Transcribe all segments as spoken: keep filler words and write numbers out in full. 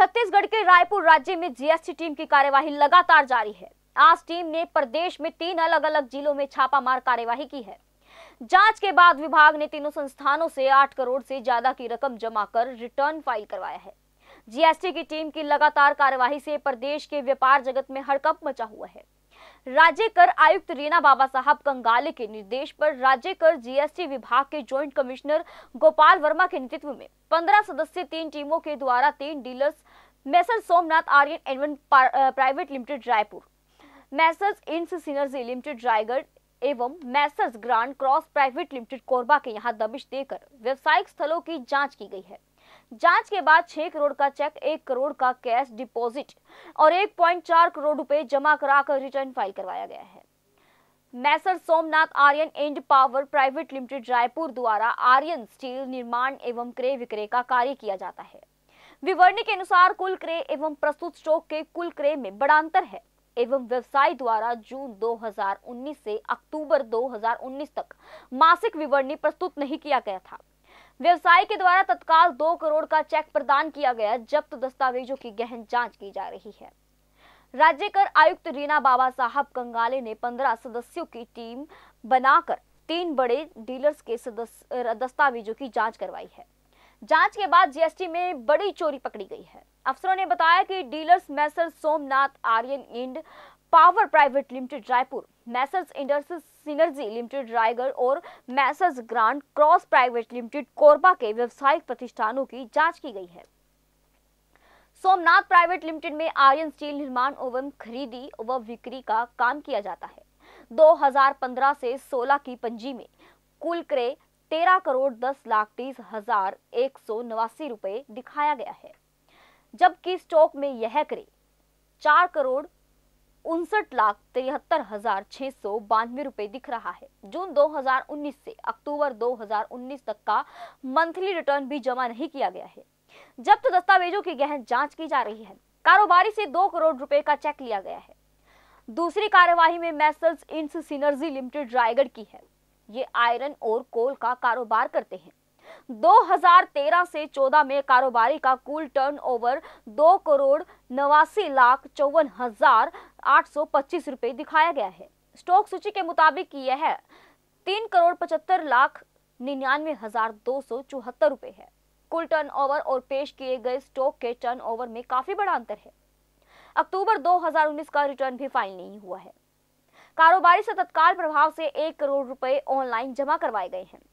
छत्तीसगढ़ के रायपुर राज्य में जीएसटी टीम की कार्यवाही लगातार जारी है। आज टीम ने प्रदेश में तीन अलग अलग जिलों में छापामार कार्यवाही की है। जांच के बाद विभाग ने तीनों संस्थानों से आठ करोड़ से ज्यादा की रकम जमा कर रिटर्न फाइल करवाया है। जीएसटी की टीम की लगातार कार्यवाही से प्रदेश के व्यापार जगत में हड़कंप मचा हुआ है। राज्य कर आयुक्त रीना बाबा साहब कंगाले के निर्देश पर राज्य कर जीएसटी विभाग के ज्वाइंट कमिश्नर गोपाल वर्मा के नेतृत्व में पंद्रह सदस्यीय तीन टीमों के द्वारा तीन डीलर्स मैसर्स सोमनाथ आर्यन एडवन प्राइवेट लिमिटेड रायपुर, मैसर्स इंस सिनर्जी लिमिटेड रायगढ़ एवं Messrs Grand Cross private limited Korba के यहां दबिश देकर व्यवसायिक स्थलों की जांच की गई है। जांच के बाद छह करोड़ का चेक, एक करोड़ का कैश डिपॉजिट और एक पॉइंट चार करोड़ रुपए जमा कराकर रिटर्न फाइल करवाया गया है। Messrs Somnath Aryan and power private limited Raipur द्वारा आर्यन स्टील निर्माण एवं क्रय विक्रय का कार्य किया जाता है। विवरणी के अनुसार कुल क्रय एवं प्रस्तुत स्टॉक के कुल क्रय में बड़ा अंतर है एवं व्यवसाय द्वारा जून दो हज़ार उन्नीस से अक्टूबर दो हज़ार उन्नीस तक मासिक विवरणी प्रस्तुत नहीं किया गया था। व्यवसाय के द्वारा तत्काल दो करोड़ का चेक प्रदान किया गया। जब्त दस्तावेजों की गहन जांच की जा रही है। राज्य कर आयुक्त रीना बाबा साहब कंगाले ने पंद्रह सदस्यों की टीम बनाकर तीन बड़े डीलर्स के दस्तावेजों की जांच करवाई है। जांच के बाद जीएसटी में बड़ी चोरी पकड़ी गई है। अफसरों ने बताया कि dealers Messrs Somnath Aryan and power private limited Raipur, Messrs Industries Synergy limited Raigarh और Messrs Grand Cross private limited Korba के व्यवसायिक प्रतिष्ठानों की जांच की गई है। सोमनाथ प्राइवेट लिमिटेड में आयरन स्टील निर्माण एवं खरीदी व बिक्री का काम किया जाता है। दो हज़ार पंद्रह से सोलह की पंजी में कुल क्रय तेरह करोड़ दस लाख तीस हजार एक सौ नवासी रुपए दिखाया गया है, जबकि स्टॉक में यह क्रय चार करोड़ उनसठ लाख तिहत्तर हजार छह सौ बानवे रुपए दिख रहा है। जून दो हज़ार उन्नीस से अक्टूबर दो हज़ार उन्नीस तक का मंथली रिटर्न भी जमा नहीं किया गया है। जब्त दस्तावेजों की गहन जांच की जा रही है। कारोबारी से दो करोड़ रुपए का चेक लिया गया है। दूसरी कार्यवाही में मैसर्स इंस सिनर्जी लिमिटेड रायगढ़ की है। ये आयरन और कोल का कारोबार करते हैं। दो हज़ार तेरह से चौदह में कारोबारी का कुल टर्नओवर दो करोड़ नवासी लाख चौवन हजार आठ सौ पच्चीस रुपए दिखाया गया है। स्टॉक सूची के मुताबिक यह है तीन करोड़ पचहत्तर लाख निन्यानवे हजार दो सौ चौहत्तर रुपए है। कुल टर्नओवर और पेश किए गए स्टॉक के टर्नओवर में काफी बड़ा अंतर है। अक्टूबर दो हज़ार उन्नीस का रिटर्न भी फाइल नहीं हुआ है। कारोबारी से तत्काल प्रभाव से एक करोड़ रुपए ऑनलाइन जमा करवाए गए हैं।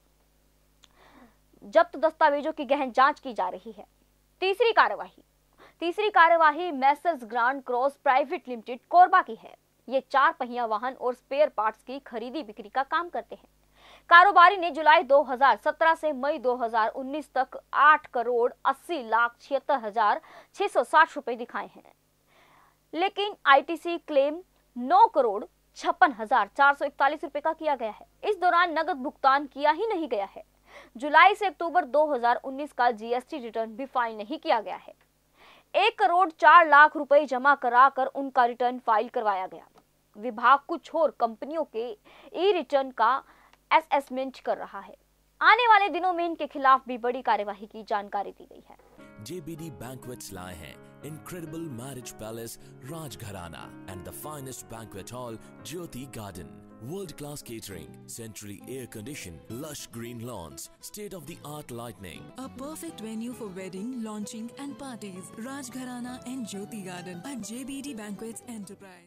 जब्त दस्तावेजों की गहन जांच की जा रही है। तीसरी कार्यवाही तीसरी कार्यवाही Messrs Grand Cross private limited Korba की है। ये चार पहिया वाहन और स्पेयर पार्ट्स की खरीदी बिक्री का काम करते हैं। कारोबारी ने जुलाई दो हज़ार सत्रह से मई दो हज़ार उन्नीस तक आठ करोड़ अस्सी लाख छिहत्तर हजार छह सौ साठ रुपए दिखाए हैं, लेकिन आईटीसी क्लेम नौ करोड़ छप्पन हजार चार सौ इकतालीस रुपए का किया गया है। इस दौरान नगद भुगतान किया ही नहीं गया है। जुलाई से अक्टूबर दो हज़ार उन्नीस का जीएसटी रिटर्न भी फाइल नहीं किया गया है। एक करोड़ चार लाख रुपए जमा कराकर उनका रिटर्न फाइल करवाया गया। विभाग कुछ और कंपनियों के ई रिटर्न का असेसमेंट कर रहा है। आने वाले दिनों में इनके खिलाफ भी बड़ी कार्यवाही की जानकारी दी गई है। J B D Banquets लाए हैं incredible marriage palace Rajgharana and the finest banquet hall Jyoti Garden. World-class catering, centrally air-conditioned, lush green lawns, state-of-the-art lighting. A perfect venue for wedding, launching and parties. Rajgharana and Jyoti Garden at J B D Banquets Enterprise.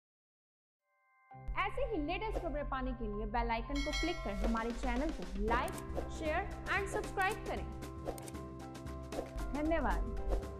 ऐसे ही latest खबरें पाने के लिए bell icon को click कर हमारे channel को like, share and subscribe करें। धन्यवाद।